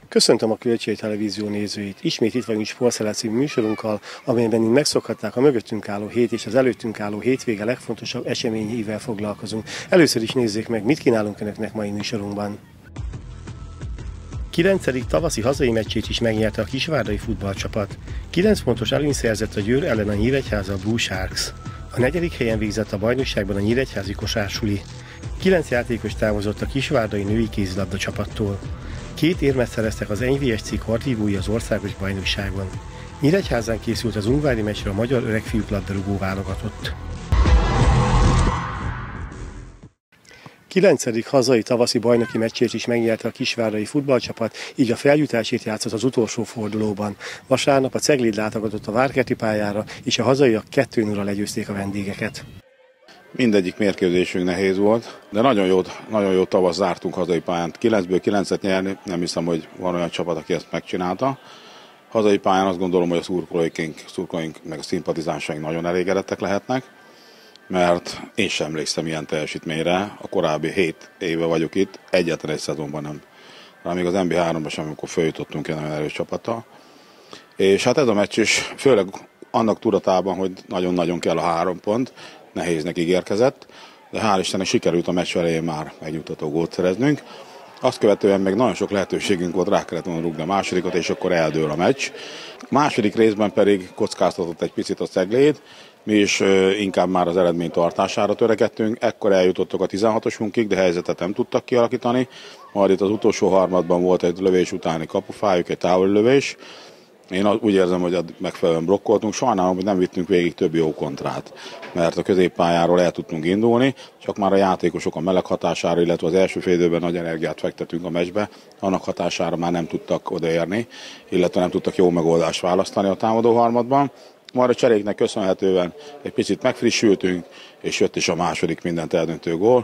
Köszöntöm a Kölcsei Televízió nézőit. Ismét itt vagyunk Sportszellem című műsorunkkal, amelyben megszokhatták a mögöttünk álló hét és az előttünk álló hétvége legfontosabb eseményeivel foglalkozunk. Először is nézzék meg, mit kínálunk önöknek mai műsorunkban. 9. tavaszi hazai meccsét is megnyerte a kisvárdai futballcsapat. 9 pontos előnyt szerzett a Győr ellen a Nyíregyháza Blue Sharks. A 4. helyen végzett a bajnokságban a nyíregyházi kosársuli. 9 játékos távozott a kisvárdai női kézilabda csapattól. 2 érmet szereztek az NVSC kardvívói az országos bajnokságban. Nyíregyházán készült az ungvári meccsre a magyar öregfiúk labdarúgó válogatott. 9. hazai tavaszi bajnoki meccsét is megnyerte a kisvárdai futballcsapat, így a feljutásért játszott az utolsó fordulóban. Vasárnap a Cegléd látogatott a Várkerti pályára, és a hazaiak 2-0-ra legyőzték a vendégeket. Mindegyik mérkőzésünk nehéz volt, de nagyon jó tavasz zártunk hazai pályán. 9-ből 9-et nyerni, nem hiszem, hogy van olyan csapat, aki ezt megcsinálta. Hazai pályán azt gondolom, hogy a szurkolóink meg a szimpatizánsaink nagyon elégedettek lehetnek, mert én sem emlékszem ilyen teljesítményre. A korábbi 7 éve vagyok itt, egyetlen egy szezonban nem. Még az NB3-ban sem, amikor följutottunk egy nagyon erős csapattal. És hát ez a meccs is, főleg annak tudatában, hogy nagyon-nagyon kell a 3 pont, nehéznek ígérkezett, de hál' Istennek sikerült a meccs elején már megnyugtató gólt szereznünk. Azt követően meg nagyon sok lehetőségünk volt, rá kellett volna rúgni a másodikat, és akkor eldől a meccs. A második részben pedig kockáztatott egy picit a Cegléd, mi is inkább már az eredmény tartására törekedtünk, ekkor eljutottak a 16-osunkig, de helyzetet nem tudtak kialakítani. Majd itt az utolsó harmadban volt egy lövés utáni kapufájuk, egy távoli lövés. Én úgy érzem, hogy megfelelően blokkoltunk, sajnálom, hogy nem vittünk végig több jó kontrát, mert a középpályáról el tudtunk indulni, csak már a játékosok a meleg hatására, illetve az első fél időben nagy energiát fektetünk a meccsbe, annak hatására már nem tudtak odaérni, illetve nem tudtak jó megoldást választani a támadó harmadban. Majd a cseréknek köszönhetően egy picit megfrissültünk, és jött is a második mindent eldöntő gól.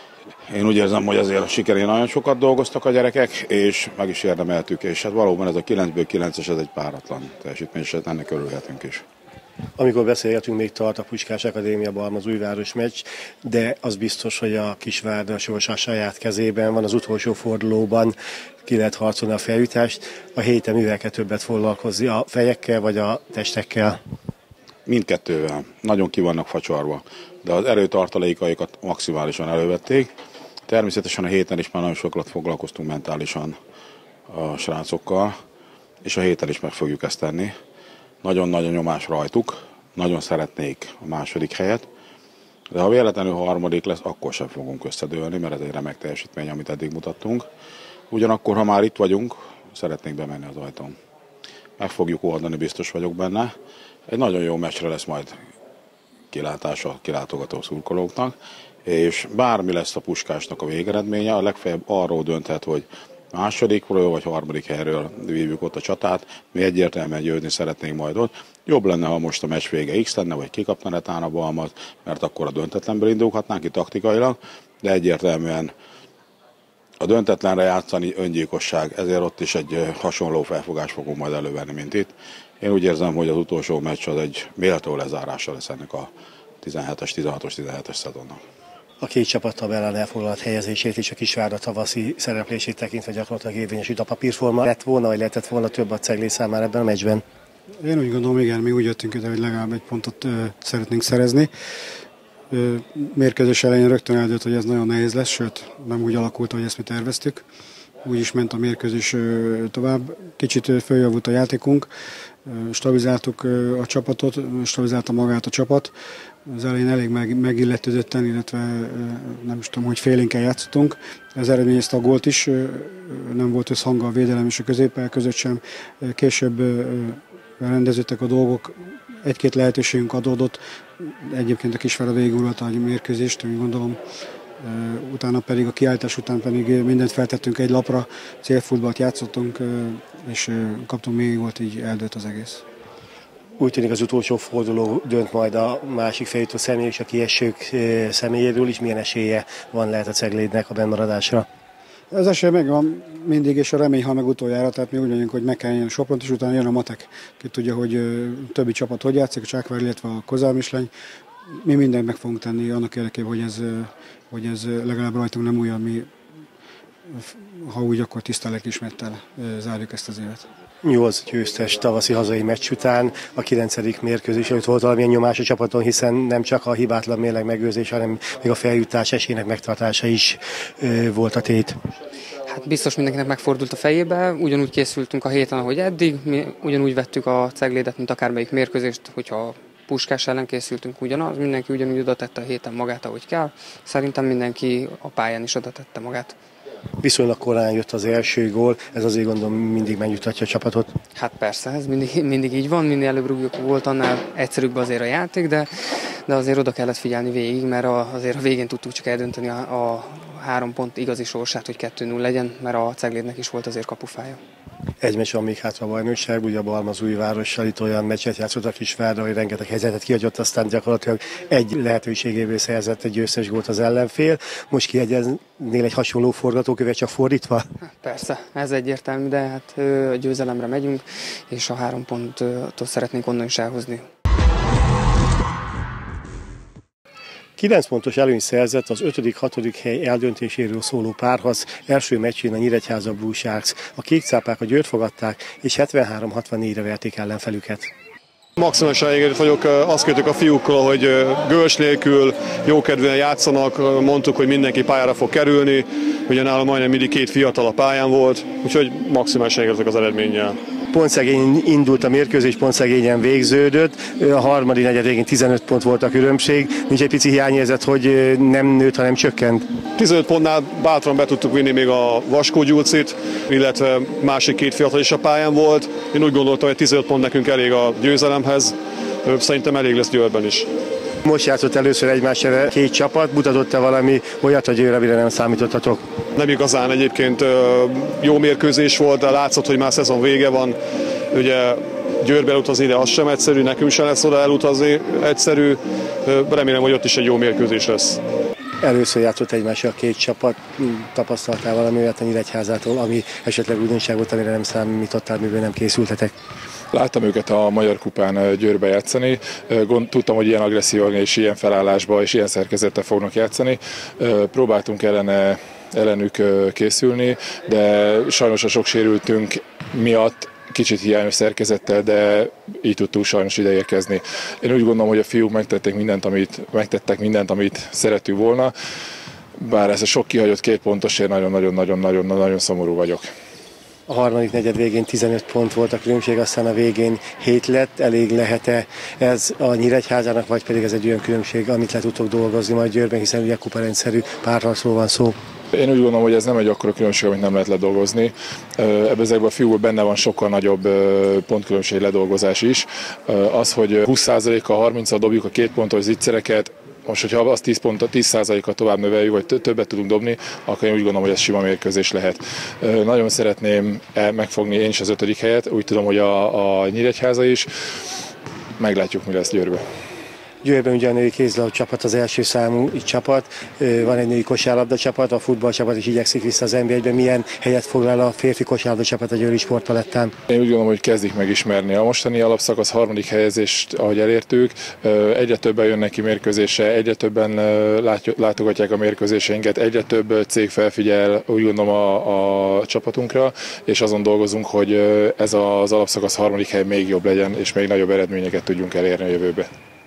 Én úgy érzem, hogy azért a sikerén nagyon sokat dolgoztak a gyerekek, és meg is érdemeltük, és hát valóban ez a 9-ből 9-es, ez egy páratlan teljesítmény, és ennek örülhetünk is. Amikor beszélgetünk, még tart a Puskás Akadémia Balmaz-Újváros meccs, de az biztos, hogy a Kisvárda sorsa a saját kezében van, az utolsó fordulóban ki lehet harcolni a feljutást. A héten mivel kell többet foglalkozni, a fejekkel vagy a testekkel? Mindkettővel. Nagyon ki vannak facsarva, de az erőtartalékaikat maximálisan elővették. Természetesen a héten is már nagyon sokat foglalkoztunk mentálisan a srácokkal, és a héten is meg fogjuk ezt tenni. Nagyon-nagyon nyomás rajtuk, nagyon szeretnék a második helyet, de ha véletlenül harmadik lesz, akkor sem fogunk összedőlni, mert ez egy remek teljesítmény, amit eddig mutattunk. Ugyanakkor, ha már itt vagyunk, szeretnénk bemenni az ajtón. Meg fogjuk oldani, biztos vagyok benne. Egy nagyon jó meccsre lesz majd kilátása a kilátogató szurkolóknak, és bármi lesz a Puskásnak a végeredménye, a legfeljebb arról dönthet, hogy másodikról vagy harmadik helyről vívjuk ott a csatát, mi egyértelműen győzni szeretnénk majd ott. Jobb lenne, ha most a meccs vége X lenne, vagy kikapna netán a Balmaz, mert akkor a döntetlenből indulhatnánk ki taktikailag, de egyértelműen a döntetlenre játszani öngyilkosság, ezért ott is egy hasonló felfogást fogunk majd elővenni, mint itt. Én úgy érzem, hogy az utolsó meccs az egy méltó lezárása lesz ennek a 16-os szezonnak. A 2 csapat tabellán elfoglalt helyezését és a Kisvárda tavaszi szereplését tekintve gyakorlatilag érvényesült a papírforma. Lett volna, vagy lehetett volna több a Cegléd számára ebben a meccsben? Én úgy gondolom, igen, mi úgy jöttünk ide, hogy legalább egy pontot szeretnénk szerezni. Mérkőzés elején rögtön eldőlt, hogy ez nagyon nehéz lesz, sőt nem úgy alakult, ahogy ezt mi terveztük. Úgy is ment a mérkőzés tovább. Kicsit följavult a játékunk, stabilizáltuk a csapatot, stabilizálta magát a csapat. Az elején elég megilletődötten, illetve nem is tudom, hogy félénkkel játszottunk. Ez eredményezte a gólt is, nem volt összhang a védelem és a középpályák között sem. Később rendeződtek a dolgok, 1-2 lehetőségünk adódott. Egyébként a Kisvárda végiguralta a mérkőzést, úgy gondolom. Utána pedig a kiállítás után pedig mindent feltettünk egy lapra, célfutballt játszottunk, és kaptunk még volt, így eldőlt az egész. Úgy tűnik, az utolsó forduló dönt majd a másik feljutó személy és a kiesők személyéről is. Milyen esélye van a Ceglédnek a bennmaradásra? Az esély megvan mindig, és a remény, ha meg utoljára, tehát mi úgy vagyunk, hogy meg kell jönni a Sopront, és utána jön a Matek. Ki tudja, hogy többi csapat hogy játszik, a Csákvár, illetve a Kozármisleny. Mi mindent meg fogunk tenni annak érdekében, hogy ez legalább rajtunk nem új, mi ha úgy, akkor tiszta lelkiismerettel zárjuk ezt az évet. 8 győztes tavaszi hazai meccs után a 9. mérkőzés előtt volt valamilyen nyomás a csapaton, hiszen nem csak a hibátlan mérleg megőrzés, hanem még a feljutás esélynek megtartása is volt a tét. Hát biztos mindenkinek megfordult a fejébe, ugyanúgy készültünk a héten, ahogy eddig, mi ugyanúgy vettük a Ceglédet, mint akármelyik mérkőzést, hogyha Puskás ellen készültünk ugyanaz, mindenki ugyanúgy oda tette a héten magát, ahogy kell. Szerintem mindenki a pályán is oda tette magát. Viszonylag korán jött az első gól, ez azért gondolom mindig megnyugtatja a csapatot. Hát persze, ez mindig így van, minél előbb rúgjuk volt, annál egyszerűbb azért a játék, de azért oda kellett figyelni végig, mert azért a végén tudtuk csak eldönteni a 3 pont igazi sorsát, hogy 2-0 legyen, mert a Ceglédnek is volt azért kapufája. Egy meccs van még hátra a bajnokság, ugye a Balmazújvárossal itt olyan meccset játszott a Kisvárda, hogy rengeteg helyzetet kihagyott, aztán gyakorlatilag egy lehetőségéből szerzett egy győztes gólt az ellenfél. Most kiegyeznél egy hasonló forgatókövet, csak fordítva? Persze, ez egyértelmű, de hát a győzelemre megyünk, és a 3 pontot szeretnénk onnan is elhozni. 9 pontos előny szerzett az 5.-6. hely eldöntéséről szóló párharc első meccsén a Nyíregyháza Blue Sharks. A kékcápák a Győrt fogadták, és 73-64-re verték ellenfelüket. Maximálisan elégedett vagyok, azt kértük a fiúkkal, hogy gőzs nélkül jókedvűen játszanak, mondtuk, hogy mindenki pályára fog kerülni, ugye nálam majdnem mindig 2 fiatal a pályán volt, úgyhogy maximálisan elégedettek az eredménnyel. Pontszegény indult a mérkőzés, pontszegényen végződött, a harmadik negyed végén 15 pont volt a különbség, nincs egy pici hiányérzet, hogy nem nőtt, hanem csökkent. 15 pontnál bátran be tudtuk vinni még a Vaskó Gyulcit, illetve másik 2 fiatal is a pályán volt. Én úgy gondoltam, hogy 15 pont nekünk elég a győzelemhez, szerintem elég lesz Győrben is. Most játszott először egymásra 2 csapat, mutatott-e valami olyat a Győr, amire nem számítottatok? Nem igazán, egyébként jó mérkőzés volt, de látszott, hogy már szezon vége van. Ugye Győrbe elutazni ide az sem egyszerű, nekünk sem lesz oda elutazni egyszerű. Remélem, hogy ott is egy jó mérkőzés lesz. Először játszott egymásra a 2 csapat, tapasztaltál valami olyat a Nyíregyházától, ami esetleg újdonság volt, amire nem számítottál, miből nem készültetek? Láttam őket a Magyar Kupán Győrbe játszani, tudtam, hogy ilyen agresszióan és ilyen felállásban és ilyen szerkezettel fognak játszani. Próbáltunk ellenük készülni, de sajnos a sok sérültünk miatt kicsit hiányos szerkezettel, de így tudtunk sajnos ideérkezni. Én úgy gondolom, hogy a fiúk megtettek mindent, amit szerettük volna, bár ez a sok kihagyott 2 pontosért nagyon szomorú vagyok. A harmadik negyed végén 15 pont volt a különbség, aztán a végén 7 lett. Elég lehet-e ez a Nyíregyházának, vagy pedig ez egy olyan különbség, amit le tudtok dolgozni majd Győrben, hiszen ugye kuparendszerű párharcról van szó? Én úgy gondolom, hogy ez nem egy akkora különbség, amit nem lehet ledolgozni. Ezekben a fiúkban benne van sokkal nagyobb pontkülönbség ledolgozás is. Az, hogy 20%-kal 30-al dobjuk a 2 pontos zicsereket, most, hogyha azt 10%-kal tovább növeljük, vagy többet tudunk dobni, akkor én úgy gondolom, hogy ez sima mérkőzés lehet. Nagyon szeretném megfogni én is az 5. helyet, úgy tudom, hogy a Nyíregyháza is. Meglátjuk, mi lesz Győrben. Győrben ugye a női kézilabda csapat az első számú csapat, van egy női kosárlabda csapat, a futballcsapat is igyekszik vissza az NB1-ben. Milyen helyet foglal a férfi kosárlabda csapat a győri sportpalettán? Én úgy gondolom, hogy kezdik megismerni a mostani alapszakasz 3. helyezést, ahogy elértük. Egyre többen jönnek ki mérkőzésre, egyre többen látogatják a mérkőzéseinket, egyre több cég felfigyel, úgy gondolom a csapatunkra, és azon dolgozunk, hogy ez az alapszakasz 3. hely még jobb legyen, és még nagyobb eredményeket tudjunk elérni a jövőbe.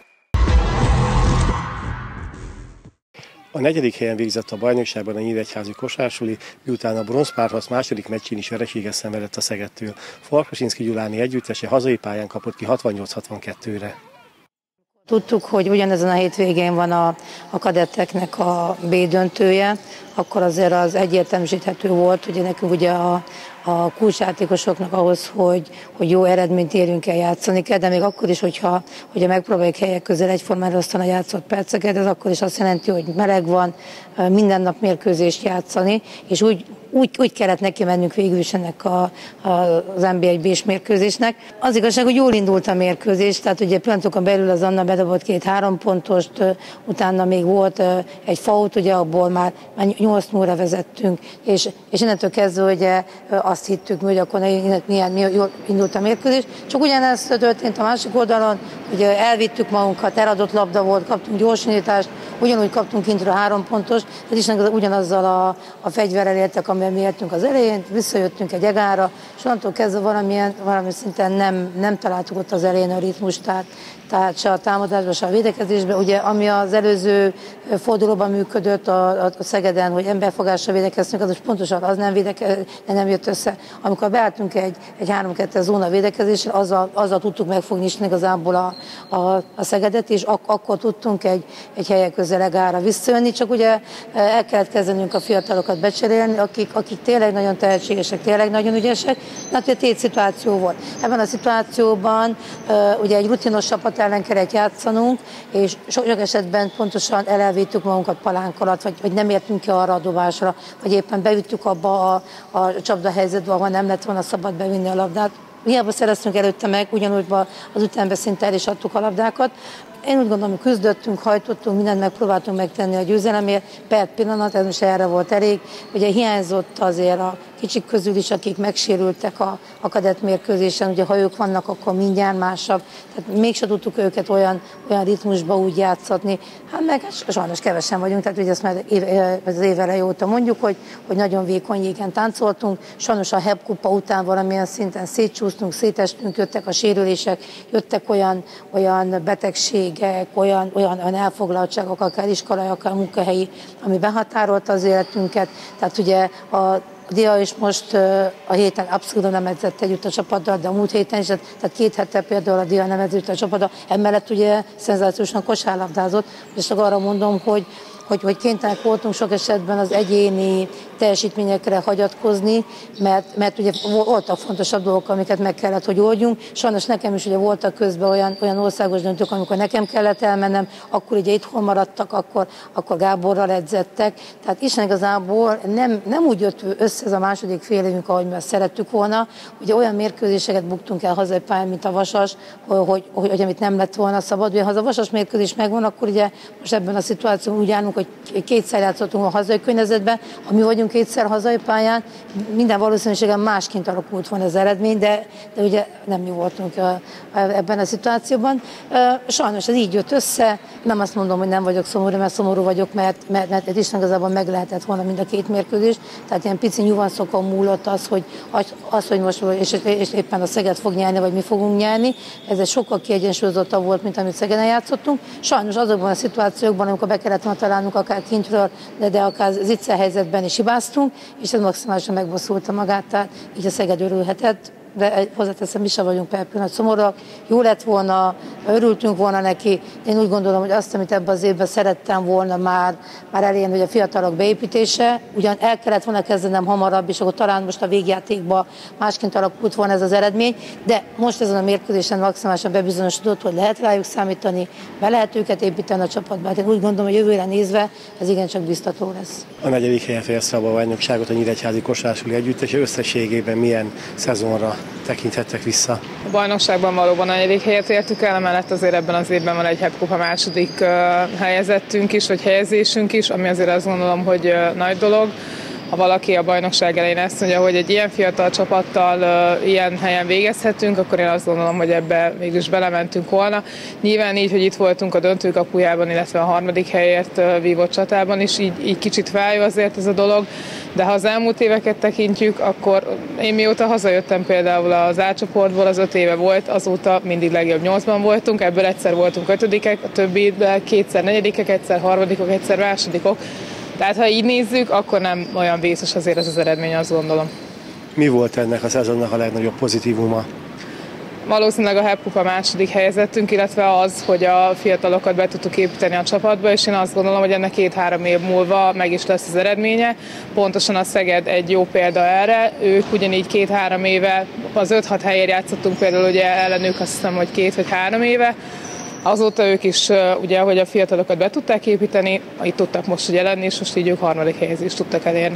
A 4. helyen végzett a bajnokságban a nyíregyházi kosársuli, miután a bronzpárharc második meccsén is vereséget szenvedett a Szegedtől. Farkasinszky Gyuláni együttese hazai pályán kapott ki 68-62-re. Tudtuk, hogy ugyanezen a hétvégén van a kadetteknek a B döntője, akkor azért az egyértelműsíthető volt, hogy nekünk ugye a kulcsjátékosoknak ahhoz, hogy jó eredményt érjünk el, játszani kell, de még akkor is, hogyha megpróbáljuk helyek közel egyformán osztani a játszott perceket, ez akkor is azt jelenti, hogy meleg van, minden nap mérkőzést játszani, és úgy kellett neki mennünk végül is ennek az NB1-B-s mérkőzésnek. Az igazság, hogy jól indult a mérkőzés, tehát ugye pillanatokon belül az Anna bedobott 2-3 pontost, utána még volt egy fault, ugye abból már 8-0-ra vezettünk, és innentől kezdve ugye azt hittük, hogy akkor milyen jól indult a mérkőzés. Csak ugyanezt történt a másik oldalon, ugye elvittük magunkat, eladott labda volt, kaptunk gyorsindítást, ugyanúgy kaptunk kintről 3 pontos, tehát is ugyanazzal a fegyverrel éltek, amivel mi éltünk az elején, visszajöttünk egy egára, és onnantól kezdve valami szinten nem találtuk ott az elején a ritmust, tehát se a támadásban, se a védekezésben. Ugye, ami az előző fordulóban működött a Szegeden, hogy emberfogásra védekeztünk, az pontosan az nem jött össze. Amikor beálltunk egy 3-2 zóna védekezésre, azzal tudtuk megfogni is igazából a Szegedet, és akkor tudtunk egy helyek közel egára visszajönni, csak ugye el kellett kezdenünk a fiatalokat becserélni, akik tényleg nagyon tehetségesek, tényleg nagyon ügyesek. Hát ugye 2 szituáció volt. Ebben a szituációban ugye egy rutinos csapat ellen kellett játszanunk, és sok esetben pontosan elvittük magunkat palánk alatt, vagy nem értünk ki arra a dobásra, vagy éppen bevittük abba a csapdahelyzetbe, ahol nem lett volna szabad bevinni a labdát. Hiába szereztünk előtte meg, ugyanúgy az utánbe szinte el is adtuk a labdákat. Én úgy gondolom, hogy küzdöttünk, hajtottunk, mindent megpróbáltunk megtenni a győzelemért. Per pillanat, ez most erre volt elég. Ugye hiányzott azért a kicsik közül is, akik megsérültek a kadett mérkőzésen. Ugye ha ők vannak, akkor mindjárt másabb. Tehát mégsem tudtuk őket olyan ritmusba úgy játszatni. Hát meg sajnos kevesen vagyunk, tehát ugye ezt már az év eleje óta mondjuk, hogy nagyon vékony jégen táncoltunk. Sajnos a HEP kupa után valamilyen szinten szétcsúsztunk, szétestünk, jöttek a sérülések, jöttek olyan betegségek, olyan elfoglaltságok, akár iskolai, akár munkahelyi, ami behatárolta az életünket. Tehát ugye a Dia is most a héten abszolút nem edzett együtt a csapattal, de a múlt héten is, tehát 2 hete például a Dia nem edzett a csapattal, emellett ugye szenzációsan kosárlabdázott, és csak arra mondom, hogy kénytelenek voltunk sok esetben az egyéni teljesítményekre hagyatkozni, mert ugye voltak fontosabb dolgok, amiket meg kellett, hogy oldjunk. Sajnos nekem is ugye voltak közben olyan országos döntők, amikor nekem kellett elmennem, akkor ugye itthon maradtak, akkor Gáborral edzettek. Tehát Isten igazából nem úgy jött össze ez a második fél évünk, ahogy mi azt szerettük volna. Ugye olyan mérkőzéseket buktunk el hazai pályán, mint a Vasas, hogy amit nem lett volna szabad. Ugye, ha az a Vasas mérkőzés megvan, akkor ugye most ebben a szituációban úgy állunk, hogy 2-szer játszottunk a hazai környezetben, ha mi vagyunk 2-szer hazai pályán, minden valószínűséggel másként alakult volna az eredmény, de ugye nem mi voltunk ebben a szituációban. Sajnos ez így jött össze, nem azt mondom, hogy nem vagyok szomorú, mert szomorú vagyok, mert Isten igazából meg lehetett volna mind a 2 mérkőzés, tehát ilyen pici nyuganszokon múlott az, hogy most és éppen a Szeged fog nyerni, vagy mi fogunk nyerni, ez egy sokkal kiegyensúlyozottabb volt, mint amit Szegeden játszottunk. Sajnos azokban a szituációkban, amikor be kellett volna találnunk akár kintről, de akár zicser helyzetben is hibáztunk, és ez maximálisan megbosszulta magát, tehát így a Szeged örülhetett. De hozzáteszem, mi sem vagyunk per pillanat szomorúak. Jó lett volna, örültünk volna neki. Én úgy gondolom, hogy azt, amit ebben az évben szerettem volna már elérni, hogy a fiatalok beépítése, ugyan el kellett volna kezdenem hamarabb, és akkor talán most a végjátékban másként alakult volna ez az eredmény, de most ezen a mérkőzésen maximálisan bebizonyosodott, hogy lehet rájuk számítani, be lehet őket építeni a csapatba. Hát én úgy gondolom, hogy jövőre nézve ez igencsak biztató lesz. A 4. helyen fejezte a bajnokságot a Nyíregyházi Kosársuli együttes, összességében milyen szezonra tekinthettek vissza? A bajnokságban valóban a 4. helyet értük el, emellett azért ebben az évben van egy HEP kupa második helyezettünk is, vagy helyezésünk is, ami azért azt gondolom, hogy nagy dolog. Ha valaki a bajnokság elején ezt mondja, hogy egy ilyen fiatal csapattal ilyen helyen végezhetünk, akkor én azt gondolom, hogy ebbe mégis belementünk volna. Nyilván így, hogy itt voltunk a döntőkapujában, illetve a 3. helyért vívott csatában is, így kicsit fájó azért ez a dolog, de ha az elmúlt éveket tekintjük, akkor én mióta hazajöttem például az A csoportból, az 5 éve volt, azóta mindig legjobb 8-ban voltunk, ebből egyszer voltunk 5-ek, a többiben 2-szer 4-ek, egyszer 3-ok, egyszer 2-ok. Tehát ha így nézzük, akkor nem olyan vészes azért ez az eredmény, azt gondolom. Mi volt ennek a szezonnak a legnagyobb pozitívuma? Valószínűleg a HEP kupa második helyezettünk, illetve az, hogy a fiatalokat be tudtuk építeni a csapatba, és én azt gondolom, hogy ennek 2-3 év múlva meg is lesz az eredménye. Pontosan a Szeged egy jó példa erre. Ők ugyanígy 2-3 éve, az 5-6 helyért játszottunk például ugye ellenük, azt hiszem, hogy 2 vagy 3 éve. Azóta ők is, ugye, hogy a fiatalokat be tudták építeni, itt tudtak most ugye lenni, és most így ők 3. helyezést tudtak elérni.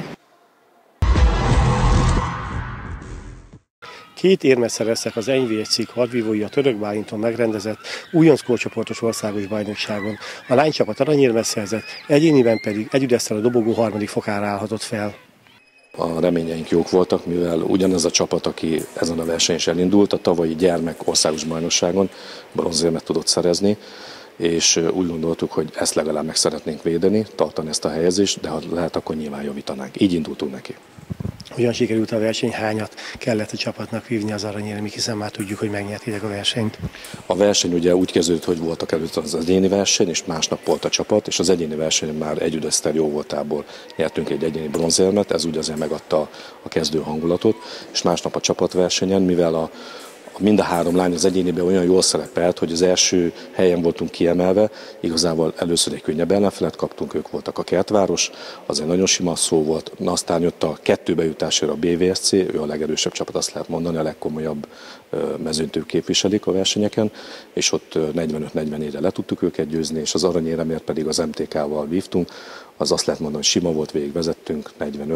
2 érmet szereztek az NV1 hadvívói a Török Bálinton megrendezett újonc korcsoportos országos bajnokságon. A lánycsapat aranyérmet szerzett, egyéniben pedig együttesztel a dobogó 3. fokára állhatott fel. A reményeink jók voltak, mivel ugyanez a csapat, aki ezen a versenyen is elindult, a tavalyi gyermek országos bajnokságon bronzérmet tudott szerezni, és úgy gondoltuk, hogy ezt legalább meg szeretnénk védeni, tartani ezt a helyezést, de ha lehet, akkor nyilván javítanánk. Így indultunk neki. Hogyan sikerült a verseny? Hányat kellett a csapatnak vívni az aranyéremig, hiszen már tudjuk, hogy megnyertétek a versenyt? A verseny ugye úgy kezdődött, hogy voltak előtt az egyéni verseny, és másnap volt a csapat, és az egyéni versenyen már egy üdeszter jó voltából nyertünk egy egyéni bronzérmet, ez úgy azért megadta a kezdő hangulatot, és másnap a csapatversenyen, mivel mind a három lány az egyéniben olyan jól szerepelt, hogy az első helyen voltunk kiemelve, igazából először egy könnyebb ellenfelet kaptunk, ők voltak a Kertváros, az egy nagyon sima szó volt, aztán jött a 2 bejutásra a BVSC, ő a legerősebb csapat, azt lehet mondani, a legkomolyabb mezőnyt képviselik a versenyeken, és ott 45-44-re le tudtuk őket győzni, és az aranyéremért pedig az MTK-val vívtunk, az azt lehet mondani, hogy sima volt, végigvezettünk,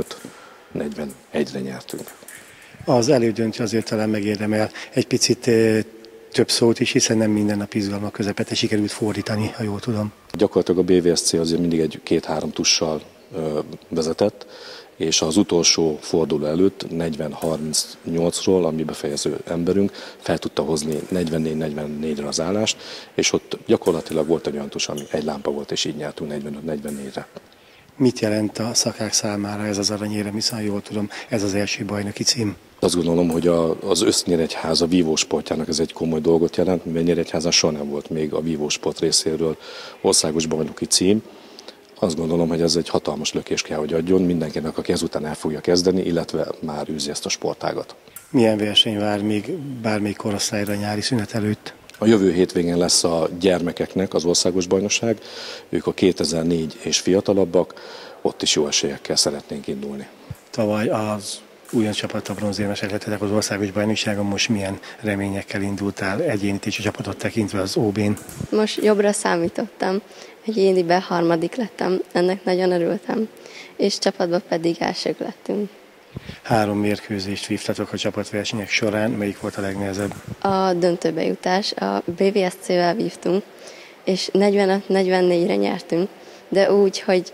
45-41-re nyertünk. Az elődöntő azért talán megérdemel egy picit több szót is, hiszen nem minden nap izgalmak közepette sikerült fordítani, ha jól tudom. Gyakorlatilag a BVSC azért mindig egy 2-3 tussal vezetett, és az utolsó forduló előtt 40-38-ról, ami befejező emberünk, fel tudta hozni 44-44-re az állást, és ott gyakorlatilag volt egy olyan tus, ami egy lámpa volt, és így nyertünk 45-44-re. Mit jelent a szakák számára ez az aranyérem, hiszen jól tudom, ez az első bajnoki cím? Azt gondolom, hogy az Össznyíregyháza vívósportjának ez egy komoly dolgot jelent, mivel Nyíregyházán soha nem volt még a vívósport részéről országos bajnoki cím. Azt gondolom, hogy ez egy hatalmas lökést kell, hogy adjon mindenkinek, aki ezután el fogja kezdeni, illetve már űzi ezt a sportágat. Milyen verseny vár még bármelyik korosztályra nyári szünet előtt? A jövő hétvégén lesz a gyermekeknek az országos bajnokság, ők a 2004 és fiatalabbak, ott is jó esélyekkel szeretnénk indulni. Tavaly az újonc csapattal bronzérmesek lettetek az országos bajnokságon, most milyen reményekkel indultál egyénit és a csapatot tekintve az OB-n? Most jobbra számítottam, egyéniben 3. lettem, ennek nagyon örültem, és csapatban pedig elsők lettünk. 3 mérkőzést vívtatok a csapatversenyek során, melyik volt a legnehezebb? A döntőbe jutás, a BVSC-vel vívtunk, és 45-44-re nyertünk, de úgy, hogy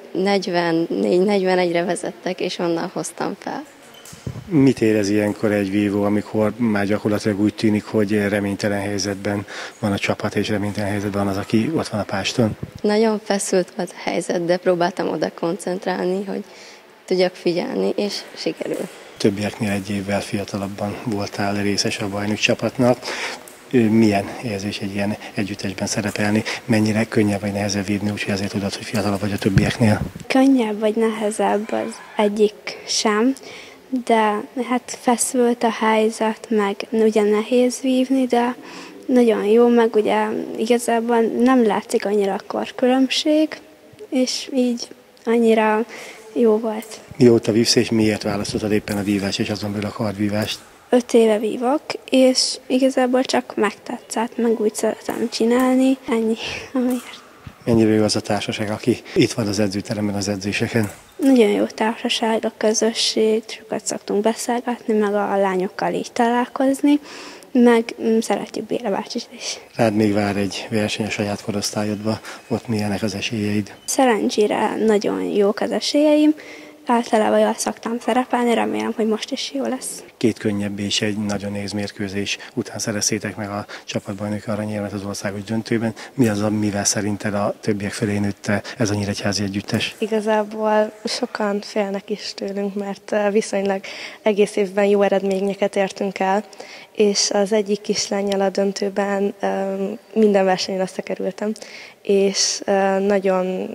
44-41-re vezettek, és onnan hoztam fel. Mit érez ilyenkor egy vívó, amikor már gyakorlatilag úgy tűnik, hogy reménytelen helyzetben van a csapat, és reménytelen helyzetben van az, aki ott van a páston? Nagyon feszült volt a helyzet, de próbáltam oda koncentrálni, hogy tudjak figyelni, és sikerül. Többieknél egy évvel fiatalabban voltál részes a bajnok csapatnak. Milyen érzés egy ilyen együttesben szerepelni? Mennyire könnyebb vagy nehezebb vívni, úgyhogy azért tudod, hogy fiatalabb vagy a többieknél? Könnyebb vagy nehezebb az egyik sem, de hát feszült a helyzet, meg ugye nehéz vívni, de nagyon jó, meg ugye igazából nem látszik annyira a korkülönbség, és így annyira jó volt. Mióta vívsz, és miért választottad éppen a vívást, és azon belül a kardvívást? 5 éve vívok, és igazából csak megtetszett, meg úgy szeretem csinálni, ennyi, amiért. Mennyire jó az a társaság, aki itt van az edzőteremben az edzéseken? Nagyon jó társaság, a közösség, sokat szoktunk beszélgetni, meg a lányokkal így találkozni, meg szeretjük Béla bácsit is. Rád még vár egy verseny a saját korosztályodba, ott milyenek az esélyeid? Szerencsére nagyon jók az esélyeim, általában jól szoktam szerepelni, remélem, hogy most is jó lesz. 2 könnyebb és egy nagyon nehéz mérkőzés után szereztétek meg a csapatbajnoki aranyérmet az országos döntőben. Mi az, amivel szerinted a többiek felé nőtte ez a nyíregyházi együttes? Igazából sokan félnek is tőlünk, mert viszonylag egész évben jó eredményeket értünk el, és az egyik kislánnyal a döntőben minden versenyen összekerültem, és nagyon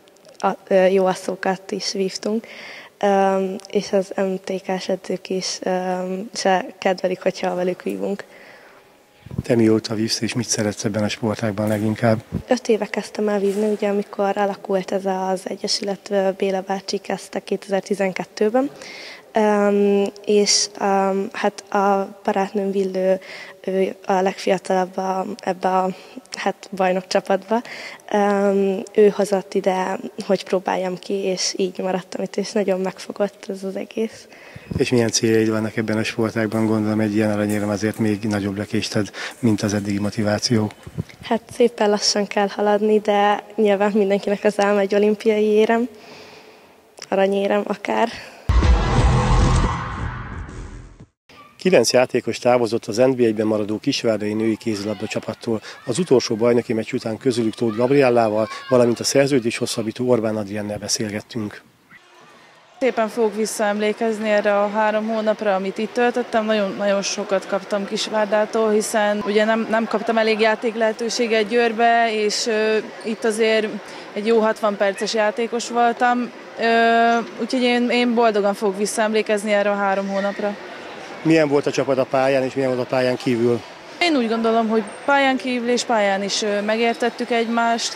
jó asszókat is vívtunk, és az MTK-s edzők is se kedvelik, hogyha velük vívunk. Te mióta vívsz, és mit szeretsz ebben a sportágban leginkább? 5 éve kezdtem el vívni, ugye amikor alakult ez az egyesület, Béla bácsi kezdte 2012-ben, és hát a barátnőm Villő, ő a legfiatalabb ebbe a bajnokcsapatba. Ő hozott ide, hogy próbáljam ki, és így maradtam itt, és nagyon megfogott ez az egész. És milyen céljaid vannak ebben a sportágban? Gondolom egy ilyen aranyérem azért még nagyobb lökést ad, mint az eddigi motiváció. Hát szépen lassan kell haladni, de nyilván mindenkinek az álma egy olimpiai érem, aranyérem akár. 9 játékos távozott az NB1-ben maradó kisvárdai női kézilabda csapattól. Az utolsó bajnoki meccs után közülük Tóth Gabriellával, valamint a szerződés hosszabbító Orbán Adriennel beszélgettünk. Szépen fogok visszaemlékezni erre a 3 hónapra, amit itt töltöttem. Nagyon sokat kaptam Kisvárdától, hiszen ugye nem kaptam elég játék lehetőséget Győrbe, és itt azért egy jó 60 perces játékos voltam. Úgyhogy én boldogan fogok visszaemlékezni erre a 3 hónapra. Milyen volt a csapat a pályán, és milyen volt a pályán kívül? Én úgy gondolom, hogy pályán kívül és pályán is megértettük egymást.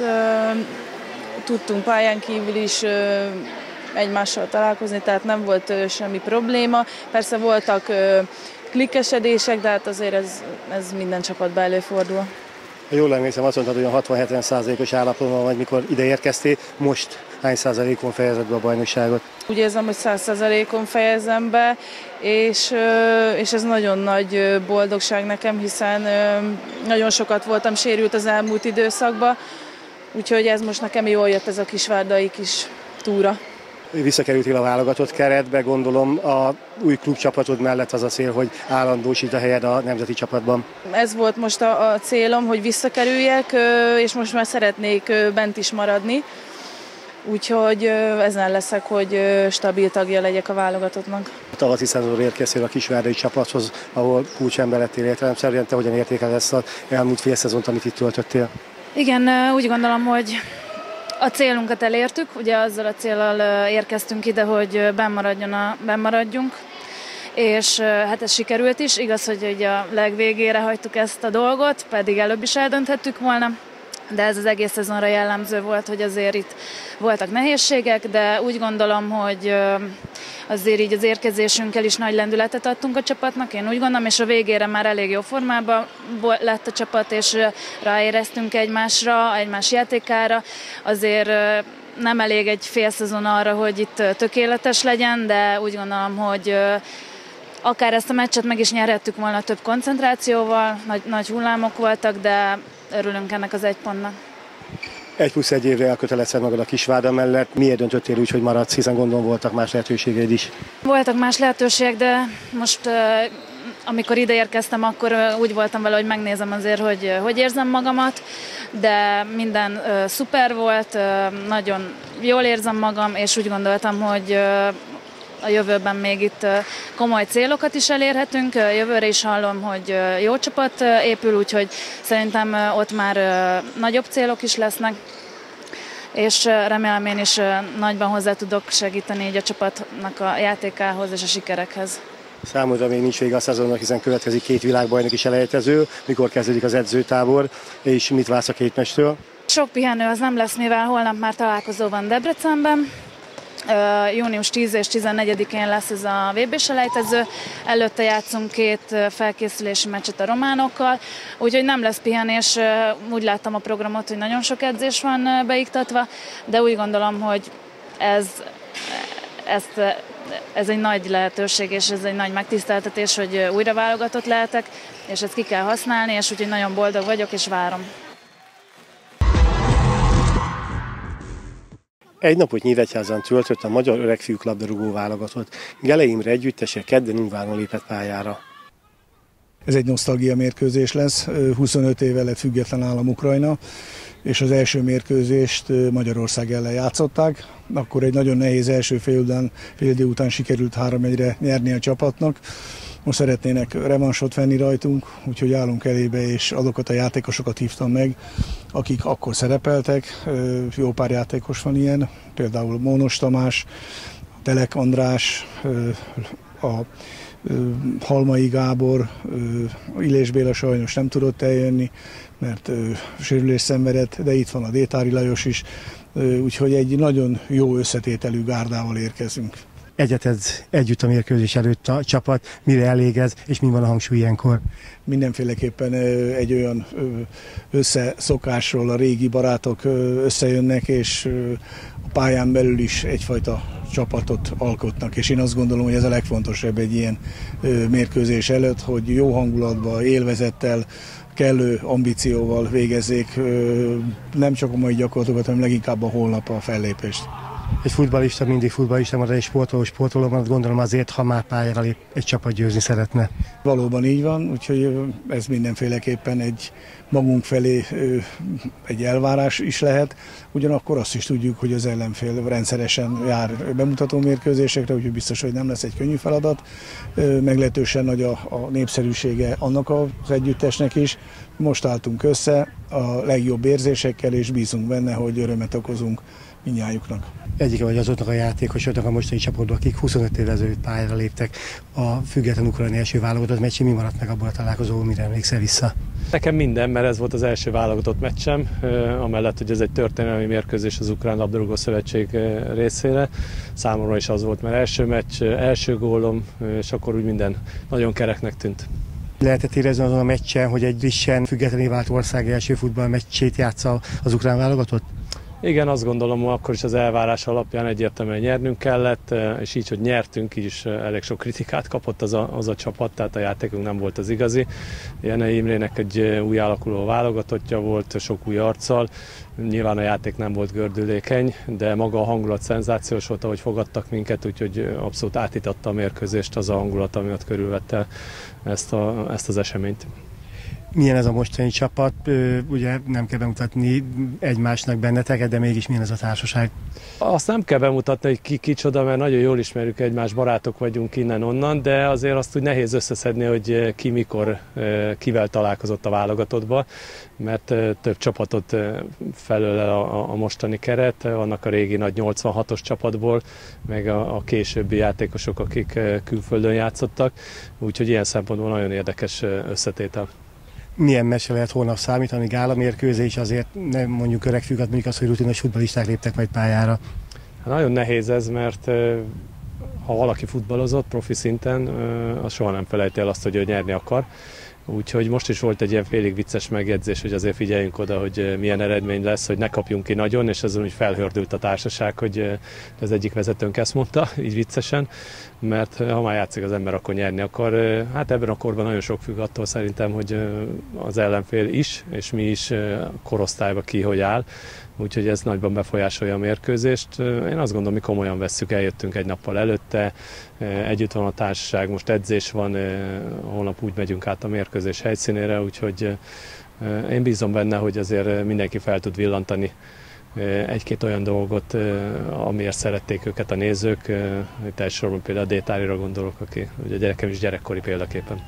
Tudtunk pályán kívül is egymással találkozni, tehát nem volt semmi probléma. Persze voltak klikkesedések, de hát azért ez minden csapatban előfordul. Ha jól emlékszem, azt mondtad, hogy 60-70%-os állapotban vagy, mikor ide érkeztél. Most hány százalékon fejezed be a bajnokságot? Úgy érzem, hogy 100%-on fejezem be, és ez nagyon nagy boldogság nekem, hiszen nagyon sokat voltam sérült az elmúlt időszakban, úgyhogy ez most nekem jól jött, ez a kisvárdai kis túra. Visszakerültél a válogatott keretbe, gondolom a új klubcsapatod mellett az a cél, hogy állandósít a helyed a nemzeti csapatban. Ez volt most a célom, hogy visszakerüljek, és most már szeretnék bent is maradni. Úgyhogy ezen leszek, hogy stabil tagja legyek a válogatottnak. A tavaszi szezonról érkeztél a kisvárdai csapathoz, ahol kulcsember lettél értelemszerűen. Te hogyan értékeled ezt az elmúlt fél szezont, amit itt töltöttél? Igen, úgy gondolom, hogy a célunkat elértük, ugye azzal a céllal érkeztünk ide, hogy bennmaradjunk, és hát ez sikerült is. Igaz, hogy ugye a legvégére hagytuk ezt a dolgot, pedig előbb is eldönthettük volna, de ez az egész szezonra jellemző volt, hogy azért itt voltak nehézségek, de úgy gondolom, hogy azért így az érkezésünkkel is nagy lendületet adtunk a csapatnak, én úgy gondolom, és a végére már elég jó formában lett a csapat, és ráéreztünk egymásra, egymás játékára. Azért nem elég egy fél szezon arra, hogy itt tökéletes legyen, de úgy gondolom, hogy akár ezt a meccset meg is nyerhettük volna több koncentrációval, nagy hullámok voltak, de örülünk ennek az 1 pontnak. 1+1 évre elkötelezted magad a Kisvárda mellett. Miért döntöttél úgy, hogy maradsz, hiszen gondolom voltak más lehetőségeid is? Voltak más lehetőségek, de most amikor ide érkeztem, akkor úgy voltam vele, hogy megnézem azért, hogy érzem magamat, de minden szuper volt, nagyon jól érzem magam, és úgy gondoltam, hogy a jövőben még itt komoly célokat is elérhetünk. Jövőre is hallom, hogy jó csapat épül, úgyhogy szerintem ott már nagyobb célok is lesznek, és remélem én is nagyban hozzá tudok segíteni így a csapatnak a játékához és a sikerekhez. Számodra még nincs vége a szezonnak, hiszen következik 2 világbajnoki selejtező. Mikor kezdődik az edzőtábor, és mit vársz a 2 meccstől? Sok pihenő az nem lesz, mivel holnap már találkozó van Debrecenben. Június 10 és 14-én lesz ez a VB-selejtező, előtte játszunk 2 felkészülési meccset a románokkal, úgyhogy nem lesz pihenés, úgy láttam a programot, hogy nagyon sok edzés van beiktatva, de úgy gondolom, hogy ez egy nagy lehetőség, és ez egy nagy megtiszteltetés, hogy újra válogatott lehetek, és ezt ki kell használni, és úgyhogy nagyon boldog vagyok, és várom. Egy napot Nyíregyházán töltött a magyar öregfiúk labdarúgó válogatott. Gele Imre együttese kedden Ungváron lépett pályára. Ez egy nosztalgia mérkőzés lesz, 25 éve lett független állam Ukrajna, és az első mérkőzést Magyarország ellen játszották. Akkor egy nagyon nehéz első fél idő után sikerült 3-1-re nyerni a csapatnak. Most szeretnének revansot venni rajtunk, úgyhogy állunk elébe, és azokat a játékosokat hívtam meg, akik akkor szerepeltek. Jó pár játékos van ilyen, például Mónos Tamás, Telek András, a Halmai Gábor, Illés Béla sajnos nem tudott eljönni, mert sérülés szenvedett, de itt van a Détári Lajos is, úgyhogy egy nagyon jó összetételű gárdával érkezünk. Egyeted együtt a mérkőzés előtt a csapat, mire elég ez, és mi van a hangsúly ilyenkor? Mindenféleképpen egy olyan összeszokásról a régi barátok összejönnek, és a pályán belül is egyfajta csapatot alkotnak, és én azt gondolom, hogy ez a legfontosabb egy ilyen mérkőzés előtt, hogy jó hangulatban, élvezettel, kellő ambícióval végezzék nem csak a mai gyakorlatokat, hanem leginkább a holnap a fellépést. Egy futballista mindig futballista marad, egy sportoló marad, gondolom azért, ha már pályára lép, egy csapat győzni szeretne. Valóban így van, úgyhogy ez mindenféleképpen egy magunk felé egy elvárás is lehet. Ugyanakkor azt is tudjuk, hogy az ellenfél rendszeresen jár bemutató mérkőzésekre, úgyhogy biztos, hogy nem lesz egy könnyű feladat. Meglehetősen nagy a népszerűsége annak az együttesnek is. Most álltunk össze a legjobb érzésekkel, és bízunk benne, hogy örömet okozunk mindnyájuknak. Egyik vagy azoknak a játékosoknak a mostani csapatban, akik 25 évvel ezelőtt pályára léptek a független ukrajnai első válogatott meccsén. Mi maradt meg abból a találkozóból, mire emlékszel vissza? Nekem minden, mert ez volt az első válogatott meccsem, amellett, hogy ez egy történelmi mérkőzés az Ukrán Labdarúgó Szövetség részére. Számomra is az volt, mert első meccs, első gólom, és akkor úgy minden nagyon kereknek tűnt. Lehetett érezni azon a meccsen, hogy egy frissen függetlenné vált ország első futballmeccsét játsza az ukrán válogatott? Igen, azt gondolom, akkor is az elvárás alapján egyértelműen nyernünk kellett, és így, hogy nyertünk, így is elég sok kritikát kapott az a csapat, tehát a játékunk nem volt az igazi. Jenei Imrének egy új alakuló válogatottja volt, sok új arccal. Nyilván a játék nem volt gördülékeny, de maga a hangulat szenzációs volt, ahogy fogadtak minket, úgyhogy abszolút átítatta a mérkőzést az a hangulat, ami ott körülvette ezt az eseményt. Milyen ez a mostani csapat? Ugye nem kell bemutatni egymásnak benneteket, de mégis milyen ez a társaság? Azt nem kell bemutatni, hogy ki kicsoda, mert nagyon jól ismerjük egymást, barátok vagyunk innen-onnan, de azért azt úgy nehéz összeszedni, hogy ki mikor, kivel találkozott a válogatottba, mert több csapatot felölel a mostani keret, vannak a régi nagy 86-os csapatból, meg a későbbi játékosok, akik külföldön játszottak, úgyhogy ilyen szempontból nagyon érdekes összetétel. Milyen meccsre lehet holnap számítani? Gála mérkőzés, azért nem mondjuk öreg függet, mondjuk az, hogy rutinos futballisták léptek majd pályára. Nagyon nehéz ez, mert ha valaki futballozott profi szinten, az soha nem felejti el azt, hogy ő nyerni akar. Úgyhogy most is volt egy ilyen félig vicces megjegyzés, hogy azért figyeljünk oda, hogy milyen eredmény lesz, hogy ne kapjunk ki nagyon, és ezen úgy felhördült a társaság, hogy az egyik vezetőnk ezt mondta, így viccesen, mert ha már játszik az ember, akkor nyerni akar. Hát ebben a korban nagyon sok függ attól szerintem, hogy az ellenfél is, és mi is korosztályban ki hogy áll. Úgyhogy ez nagyban befolyásolja a mérkőzést. Én azt gondolom, mi komolyan vesszük, eljöttünk egy nappal előtte, együtt van a társaság, most edzés van, holnap úgy megyünk át a mérkőzés helyszínére, úgyhogy én bízom benne, hogy azért mindenki fel tud villantani egy-két olyan dolgot, amiért szerették őket a nézők. Itt elsősorban például a Détárira gondolok, aki ugye a gyerekem is gyerekkori példaképpen.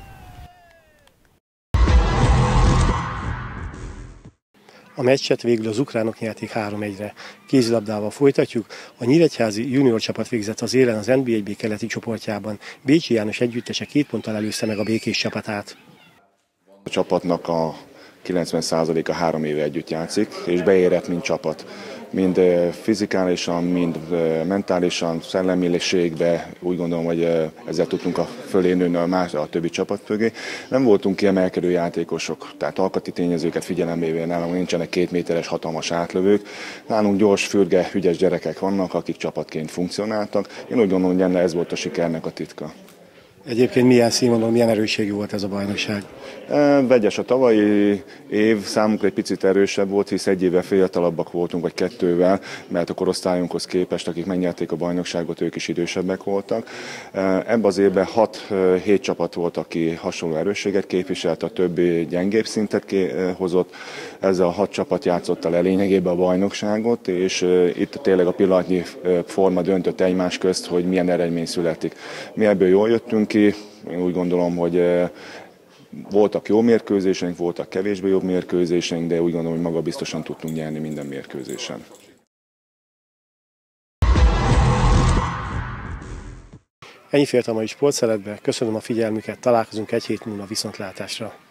A meccset végül az ukránok nyerték 3-1-re. Kézilabdával folytatjuk. A nyíregyházi junior csapat végzett az élen az NB1B keleti csoportjában. Bécsi János együttese 2 ponttal előzte meg a Békés csapatát. A csapatnak a 90%-a 3 éve együtt játszik, és beérett mint csapat. Mind fizikálisan, mind mentálisan, szellemiségbe, úgy gondolom, hogy ezzel tudtunk fölé nőni a többi csapat mögé. Nem voltunk kiemelkedő játékosok, tehát alkati tényezőket figyelembe nálunk nincsenek 2 méteres hatalmas átlövők. Nálunk gyors, fürge, ügyes gyerekek vannak, akik csapatként funkcionáltak. Én úgy gondolom, hogy ez volt a sikernek a titka. Egyébként milyen színvonalú, milyen erősségű volt ez a bajnokság? Vegyes a tavalyi év, számunkra egy picit erősebb volt, hisz egy évvel fiatalabbak voltunk, vagy 2-vel, mert a korosztályunkhoz képest, akik megnyerték a bajnokságot, ők is idősebbek voltak. Ebben az évben 6-7 csapat volt, aki hasonló erősséget képviselt, a többi gyengébb szintet hozott. Ezzel a 6 csapat játszotta le lényegében a bajnokságot, és itt tényleg a pillanatnyi forma döntött egymás közt, hogy milyen eredmény születik. Mi ebből jól jöttünk ki, én úgy gondolom, hogy voltak jó mérkőzéseink, voltak kevésbé jobb mérkőzéseink, de úgy gondolom, hogy magabiztosan tudtunk nyerni minden mérkőzésen. Ennyi fért a mai sportszeletbe, köszönöm a figyelmüket, találkozunk egy hét múlva, viszontlátásra!